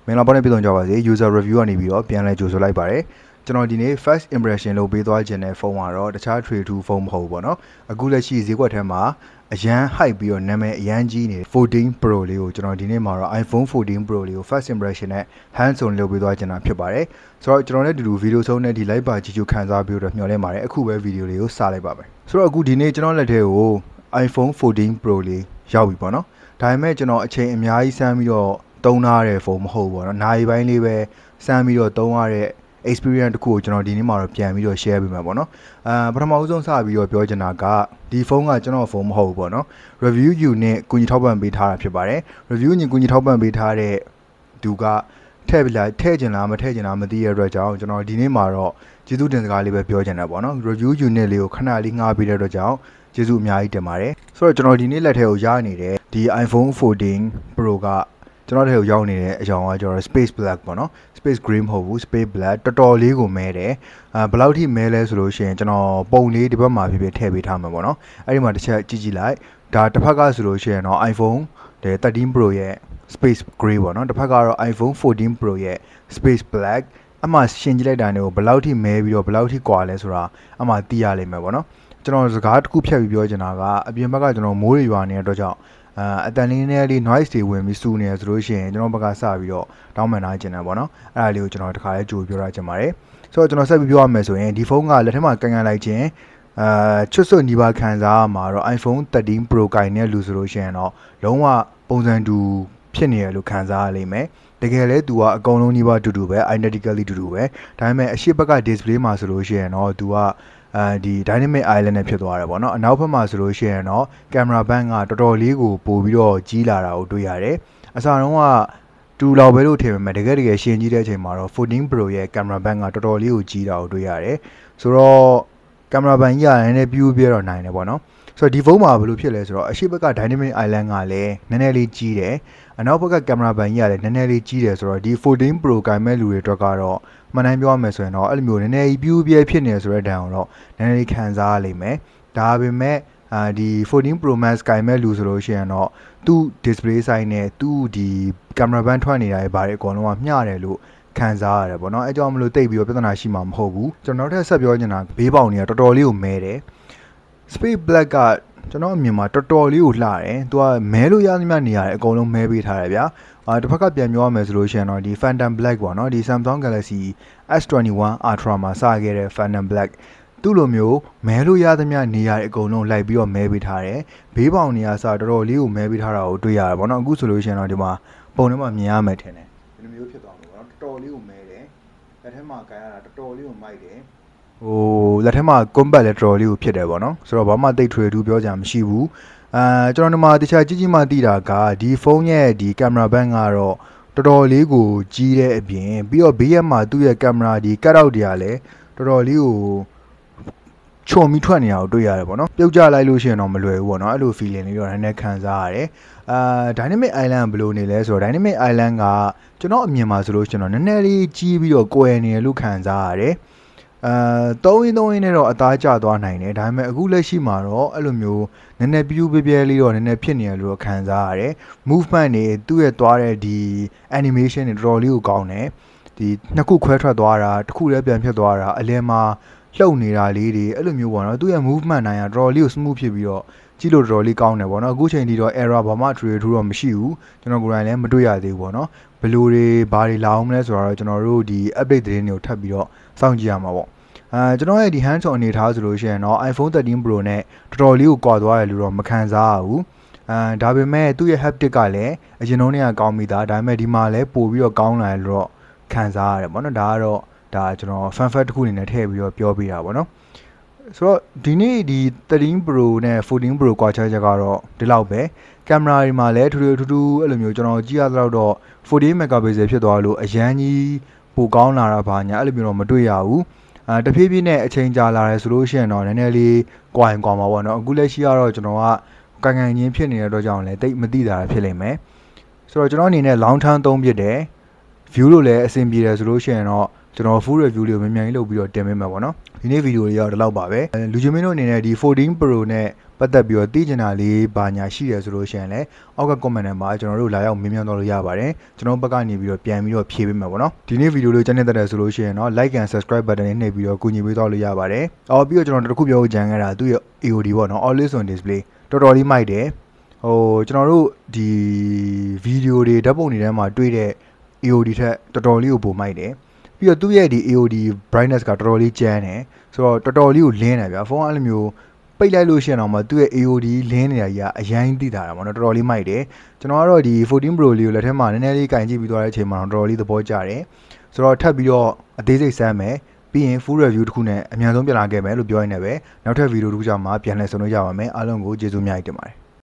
မင်္ဂလာပါနဲ့ပြည်သူကြပါစေ user review ကနေပြီးတော့ပြန်လဲကြိုဆိုလိုက်ပါတယ်ကျွန်တော်ဒီနေ့ first impression လို့ပေးသွားခြင်းတဲ့ဖုန်းကတော့တခြား trade to ဖုန်းမဟုတ်ဘူးပေါ့နော်အခုလက်ရှိဈေးကွက်ထဲမှာအရန် hype ပြီးတော့နာမည်အရန်ကြီးနေ14 Pro လေးကိုကျွန်တော်ဒီနေ့မှာတော့ iPhone 14 Pro လေးကို first impression နဲ့ hands on လုပ်ပေးသွားခြင်းတာဖြစ်ပါတယ်ဆိုတော့ကျွန်တော်လည်းဒီလို video ဆုံးနဲ့ဒီ live ပါကြည့်ကြခံစားပြီးတော့မျှော်လင့်ပါတယ်အခုပဲ video လေးကိုစလိုက်ပါမယ်ဆိုတော့အခုဒီနေ့ကျွန်တော်လက်ထဲကို iPhone 14 Pro လေးရောက်ပြီပေါ့နော်ဒါပေမဲ့ကျွန်တော်အချိန်အများကြီးစမ်းပြီးတော့သုံးထားတဲ့ဖုန်းမဟုတ်ဘူးပေါ့နော်။နိုင်ပိုင်းလေးပဲစမ်းပြီးတော့သုံးရတဲ့ experience တစ်ခုကိုကျွန်တော်ဒီနေ့မှာတော့ပြန်ပြီးတော့ share ပေးမှာပေါ့နော်။ပထမဆုံးစပြီးတော့ပြောချင်တာကဒီဖုန်းကကျွန်တော်ဖုန်းမဟုတ်ဘူးပေါ့နော်။ review unit ကူညီထောက်ပံ့ပေးထားတာဖြစ်ပါတယ်။ review ညီကူညီထောက်ပံ့ပေးထားတဲ့သူကထည့်ကျင်လားမထည့်ကျင်လားမသိရတဲ့အတွက်ကြောင့်ကျွန်တော်ဒီနေ့မှာတော့ကျေးဇူးတင်စကားလေးပဲပြောချင်တယ်ပေါ့နော်။ review unit လေးကိုခဏလေးငှားပေးတဲ့အတွက်ကြောင့်ကျေးဇူးအများကြီးတင်ပါတယ်။ဆိုတော့ကျွန်တော်ဒီနေ့လက်ထဲကိုရနေတဲ့ဒီ iPhone 14 Pro ကကျွန်တော်တို့ရောက်နေတဲ့အကြောင်းကကျွန်တော် space black ပေါ့နော် space green မဟုတ်ဘူး space black တော်တော်လေးကိုမဲတယ်ဘယ်လောက်ထိမဲလဲဆိုလို့ရှိရင်ကျွန်တော်ပုံလေးဒီဘက်မှာဖြစ်ဖြစ်ထည့်ပေးထားမှာပေါ့နော်အဲ့ဒီမှာတစ်ချက်ကြည့်လိုက်ဒါတစ်ဖက်ကဆိုလို့ရှိရင်တော့ iPhone 13 Pro ရဲ့ space gray ပေါ့နော်တစ်ဖက်ကတော့ iPhone 14 Pro ရဲ့ space black အမှရှင်းကြည့်လိုက်တာနဲ့ကိုဘယ်လောက်ထိမဲပြီးတော့ဘယ်လောက်ထိကွာလဲဆိုတာအမှသိရလိမ့်မယ်ပေါ့နော်ကျွန်တော်စကားတစ်ခုဖြတ်ပြီးပြောချင်တာကအပြင်ဘက်ကကျွန်တော်မိုးတွေရွာနေတဲ့အတွက်ကြောင့်အတန်လေးနဲ့လေး noise တွေဝင်ပြီးစူနေရဆိုလို့ရှိရင်ကျွန်တော်ဘက်ကစပြီးတော့တောင်းပန်ထားခြင်းတယ်ပေါ့နော်အဲ့ဒါလေးကိုကျွန်တော်တခါလေးကြိုပြောရချင်ပါတယ်ဆိုတော့ကျွန်တော်ဆက်ပြီးပြောရမယ်ဆိုရင်ဒီဖုန်းကလက်ထဲမှာကန်လိုက်ခြင်းချွတ်စွတ်နီးပါးခံစားရမှာတော့ iPhone 13 Pro ကိုင်တဲ့လူဆိုလို့ရှိရင်တော့လုံးဝပုံစံတူဖြစ်နေရလို့ခံစားရလိမ့်မယ်တကယ်လဲသူကအကုန်လုံးနီးပါးတူတူပဲ identically တူတူပဲဒါပေမဲ့အရှိဘက်က display မှာဆိုလို့ရှိရင်တော့သူကဒီ dynamic island နဲ့ဖြစ်သွားတယ်ပေါ့နော်အနောက်ဘက်မှာဆိုလို့ရှိရင်တော့ camera band ကတော်တော်လေးကိုပို့ပြီးတော့ကြီးလာတာကိုတွေ့ရတယ်အစတုန်းကတူလောက်ပဲလို့ထင်ပေမဲ့တကယ်ရှင်းကြီးတဲ့အချိန်မှာတော့14 Pro ရဲ့ camera band ကတော်တော်လေးကိုကြီးတာကိုတွေ့ရတယ်ဆိုတော့ camera band ကြီးကလည်းပြူးပြတော့နိုင်တယ်ပေါ့နော်ဆိုတော့ဒီဖုန်းမှာဘယ်လိုဖြစ်လဲဆိုတော့အရှိဘက်က dynamic island ကလည်းနည်းနည်းလေးကြီးတယ်အနောက်ဘက်က camera band ကြီးကလည်းနည်းနည်းလေးကြီးတယ်ဆိုတော့ဒီ14 Pro ကိုင်မဲ့လူတွေအတွက်ကတော့မှန်တိုင်းပြောရမယ်ဆိုရင်တော့အဲ့လိုမျိုးနည်းနည်းပြူးပြဲဖြစ်နေဆိုတဲ့ဒဏ်ကိုတော့နည်းနည်းလေးခံစားရလိမ့်မယ်ဒါပေမဲ့ဒီ14 Pro Max ကိုင်မဲ့လူဆိုလို့ရှိရင်တော့သူ့ display size နဲ့သူ့ဒီ camera band ထွက်နေတာတွေဘာတွေအကုန်လုံးကမျှတယ်လို့ခံစားရတယ်ပေါ့နော်အဲကြောင့်မလို့တိတ်ပြီးတော့ပြဿနာရှိမှာမဟုတ်ဘူးကျွန်တော်တို့ထပ်ဆက်ပြောချင်တာဘေးပေါင်တွေကတော်တော်လေးကိုမဲတယ် space black ကကျွန်တော်အမြင်မှာတော်တော်လေးကိုလှတယ်သူကမဲလို့ရသမျှနေရတယ်အကုန်လုံးမဲပေးထားတယ်ဗျာတစ်ဖက်ကပြန်ပြောရမယ်ဆိုလို့ရှိရင်တော့ဒီ Phantom Black ပေါ့နော်ဒီ Samsung Galaxy S21 Ultra မှာစခဲ့တဲ့ Phantom Black သူ့လိုမျိုးမဲလို့ရသမျှနေရတယ်အကုန်လုံးလိုက်ပြီးတော့မဲပေးထားတယ်ဘေးပေါင်နေရာစတော်တော်လေးကိုမဲပေးထားတာကိုတွေ့ရတယ်ပေါ့နော်အခုဆိုလို့ရှိရင်တော့ဒီမှာပုံထဲမှာမြင်ရမယ်ထင်တယ်ဒီလိုမျိုးဖြစ်သွားမှာပေါ့နော်တော်တော်လေးကိုမဲတယ်လက်ထဲမှာကန်ရတာတော်တော်လေးကိုမိုက်တယ်လက်ထဲမှာ combat လည်းတော်တော်လေးကိုဖြစ်တယ်ပေါ့နော်ဆိုတော့ဘာမှတိတ်ထွေထူးပြောကြမရှိဘူးကျွန်တော်ဒီမှာတခြားကြီးမှသိတာကဒီဖုန်းရဲ့ဒီ camera band ကတော့တော်တော်လေးကိုကြီးတဲ့အပြင်ပြီးတော့ဘေးရမှာသူ့ရဲ့ camera ဒီ cut out တွေကလည်းတော်တော်လေးကိုခြုံပြီးထွက်နေတာကိုတွေ့ရတယ်ပေါ့နော်ပြုတ်ကျလိုက်လို့ရှိရင်တော့မလွယ်ဘူးပေါ့နော်အဲ့လို feeling လေးတော့နည်းနည်းခံစားရတယ်dynamic island ဘယ်လိုနေလဲဆိုတော့ dynamic island ကကျွန်တော်အမြင်မှာဆိုလို့ရှိရင်တော့နည်းနည်းလေးကြီးပြီးတော့ကွယ်နေတယ်လို့ခံစားရတယ်သုံးရင်းနဲ့တော့အသားကျသွားနိုင်တယ်ဒါပေမဲ့အခုလက်ရှိမှာတော့အဲ့လိုမျိုးနည်းနည်းပြူးပြဲလေးတော့နည်းနည်းဖြစ်နေရလို့ခံစားရတယ် movement တွေသူ့ရဲ့သွားတဲ့ဒီ animation တွေတော်တော်လေးကိုကောင်းတယ်ဒီနှစ်ခုခွဲထွက်သွားတာတစ်ခုလည်းပြန်ဖြစ်သွားတာအလဲမှာလှုပ်နေတာလေးတွေအဲ့လိုမျိုးပေါ့နော်သူ့ရဲ့ movement နိုင်ရတော်တော်လေးကို smooth ဖြစ်ပြီးတော့ကြည့်လို့တော်တော်လေးကောင်းတယ်ပေါ့နော်အခုချိန်ထိတော့ error ဘာမှ trade ထူတော့မရှိဘူးကျွန်တော်ကိုယ်တိုင်လည်းမတွေ့ရသေးဘူးပေါ့နော်ဘယ်လိုတွေဘာတွေလာအောင်မလဲဆိုတော့ကျွန်တော်တို့ဒီ update သတင်းတွေကိုထပ်ပြီးတော့စောင့်ကြည့်ရမှာပေါ့ကျွန်တော်ရဲ့ဒီ hands on အနေထားဆိုလို့ရှိရင်တော့ iPhone 13 Pro နဲ့တော်တော်လေးကိုကွာသွားတယ်လို့တော့မခံစားရဘူးဒါပေမဲ့သူ့ရဲ့ haptic ကလည်းအရင်တုန်းကကောင်းပြီးသားဒါပေမဲ့ဒီမှာလည်းပို့ပြီးတော့ကောင်းလာတယ်လို့တော့ခံစားရတယ်ပေါ့နော်ဒါကတော့ဒါကျွန်တော် fun fact တစ်ခုအနေနဲ့ထည့်ပြီးတော့ပြောပြတာပေါ့နော်ဆိုတော့ဒီနေ့ဒီ13 Pro နဲ့14 Pro ကွာခြားချက်ကတော့ဒီလောက်ပဲကင်မရာတွေမှာလည်းထူထူအဲ့လိုမျိုးကျွန်တော်ကြည့်ရတော့48 megapixel ဖြစ်သွားလို့အရန်ကြီးပိုကောင်းလာတာပါညာအဲ့လိုမျိုးတော့မတွေ့ရဘူးတဖြည်းဖြည်းနဲ့အချိန်ကြာလာတယ်ဆိုလို့ရှိရင်တော့နည်းနည်းလေးကွာရင်ကွာမှာပေါ့နော်အခုလက်ရှိကတော့ကျွန်တော်ကကန်ချင်းဖြစ်နေတဲ့အတွက်ကြောင့်လည်းတိတ်မသိတာဖြစ်လိမ့်မယ်ဆိုတော့ကျွန်တော်အနေနဲ့ long term သုံးပြတယ် view လို့လည်းအဆင်ပြေတယ်ဆိုလို့ရှိရင်တော့ကျွန်တော် full review လေးကိုမြန်မြန်လေးလုပ်ပြီးတော့တင်ပေးမှာပေါ့နော်ဒီနေ့ဗီဒီယိုလေးကတော့ဒီလောက်ပါပဲလူချင်းမင်းတို့အနေနဲ့ဒီ14 Pro နဲ့ပတ်သက်ပြီးတော့သိချင်တာလေးဘာညာရှိရဆိုလို့ရှိရင်လည်းအောက်က comment ထဲမှာကျွန်တော်တို့လာရောက်မေးမြန်းတော့လို့ရပါတယ်ကျွန်တော်ဘက်ကနေပြီးတော့ပြန်ပြီးတော့ဖြေပေးမှာပေါ့နော်ဒီနေ့ဗီဒီယိုလေးကြည့်နေတဲ့ဆိုလို့ရှိရင်တော့ like and subscribe button လေးနှိပ်ပြီးတော့ကူညီပေးတော့လို့ရပါတယ်အော်ပြီးတော့ကျွန်တော်တို့တစ်ခုပြောကြံခဲ့တာသူ့ရဲ့ AOD ပေါ့နော် always on display တော်တော်လေးမိုက်တယ်ဟိုကျွန်တော်တို့ဒီဗီဒီယိုတွေဓာတ်ပုံတွေထဲမှာတွေ့တဲ့ AOD ထက်တော်တော်လေးကိုပိုမိုက်တယ်ပြီးတော့သူ့ရဲ့ဒီ AOD brightness ကတော်တော်လေးကျန်းတယ်ဆိုတော့တော်တော်လေးကိုလင်းတယ်ဗျာဖုန်းအဲ့လိုမျိုးပိတ်လိုက်လို့ရှိရင်တော့မှသူ့ရဲ့ AOD လင်းနေတာကြီးကအရင်သိတာပေါ့နော်တော်တော်လေးမိုက်တယ်ကျွန်တော်ကတော့ဒီ14 Pro လေးကိုလက်ထဲမှာနည်းနည်းလေးကင်ကြည့်ပြီးသွားတဲ့အချိန်မှာတော်တော်လေးသဘောကျတယ်ဆိုတော့ထပ်ပြီးတော့အသေးစိတ်စမ်းမယ်ပြီးရင် full review တစ်ခုနဲ့အများဆုံးပြန်လာခဲ့မယ်လို့ပြောရင်းနဲ့ပဲနောက်ထပ်ဗီဒီယိုတစ်ခုကြောင့်မှပြန်လည်ဆုံလို့ရပါမယ်အားလုံးကိုကျေးဇူးအများကြီးတင်ပါတယ်